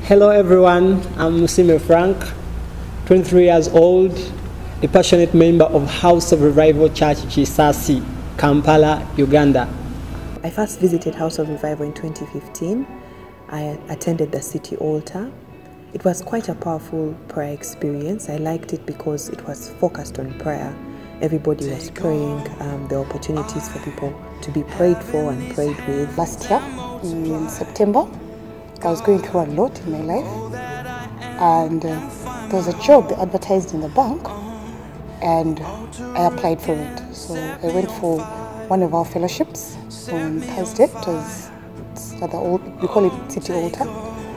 Hello everyone, I'm Musime Frank, 23 years old, a passionate member of House of Revival Church Gisasi, Kampala, Uganda. I first visited House of Revival in 2015. I attended the city altar. It was quite a powerful prayer experience. I liked it because it was focused on prayer. Everybody was praying. There were opportunities for people to be prayed for and prayed with. Last year, in September, I was going through a lot in my life, and there was a job advertised in the bank, and I applied for it. So I went for one of our fellowships on Thursday. It's at the we call it city altar,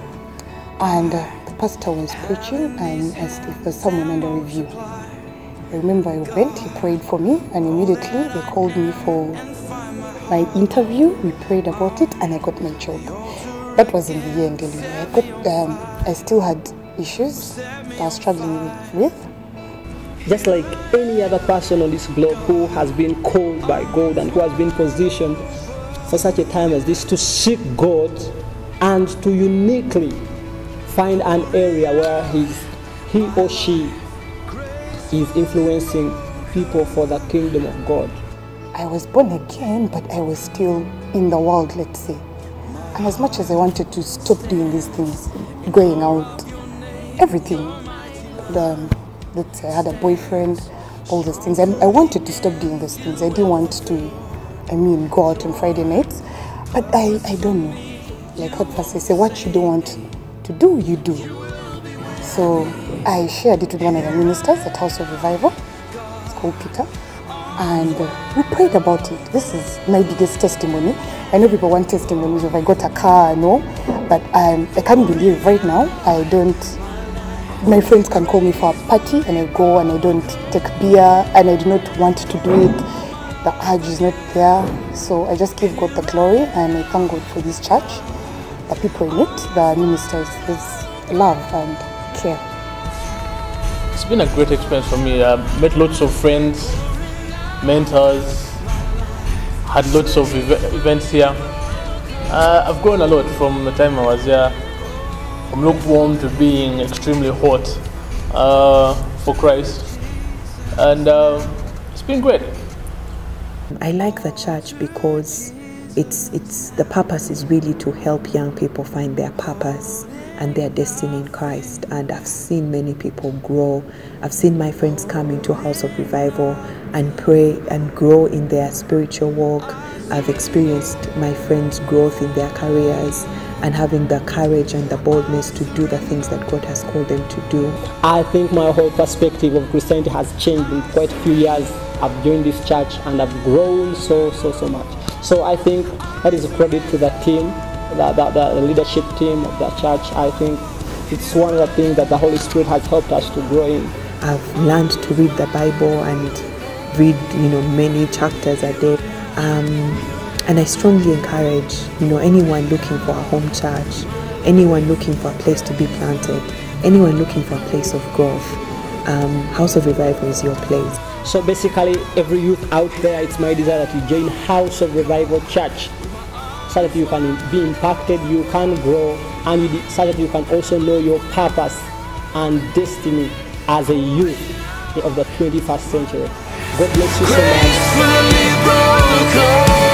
and the pastor was preaching and asked if there's someone under review. I remember I went, he prayed for me, and immediately they called me for my interview. We prayed about it, and I got my job. That was in the end anyway. I still had issues I was struggling with. Just like any other person on this globe who has been called by God and who has been positioned for such a time as this to seek God and to uniquely find an area where he or she is influencing people for the kingdom of God. I was born again, but I was still in the world, let's say. And as much as I wanted to stop doing these things, going out, everything, let's say I had a boyfriend, all those things, and I wanted to stop doing those things. I didn't want to, go out on Friday nights, but I don't know. Like what pastor say, what you don't want to do, you do. So I shared it with one of the ministers at House of Revival. It's called Peter. And we prayed about it. This is my biggest testimony. I know people want testimonies if I got a car, no, but I can't believe right now my friends can call me for a party and I go and I don't take beer and I do not want to do it. The urge is not there. So I just give God the glory and I thank God for this church, the people in it, the ministers. There's love and care. It's been a great experience for me. I met lots of friends, mentors, had lots of events here. I've grown a lot from the time I was here, from lukewarm to being extremely hot for Christ, and it's been great. I like the church because it's the purpose is really to help young people find their purpose and their destiny in Christ. And I've seen many people grow. I've seen my friends come into House of Revival and pray and grow in their spiritual walk. I've experienced my friends' growth in their careers and having the courage and the boldness to do the things that God has called them to do. I think my whole perspective of Christianity has changed in quite a few years. I've joined this church and I've grown so much. So I think that is a credit to the team, the leadership team of the church. I think it's one of the things that the Holy Spirit has helped us to grow in. I've learned to read the Bible and read, many chapters a day. And I strongly encourage, anyone looking for a home church, anyone looking for a place to be planted, anyone looking for a place of growth. House of Revival is your place. So basically, every youth out there, it's my desire that you join House of Revival Church so that you can be impacted, you can grow, and so that you can also know your purpose and destiny as a youth of the 21st century. God bless you so much.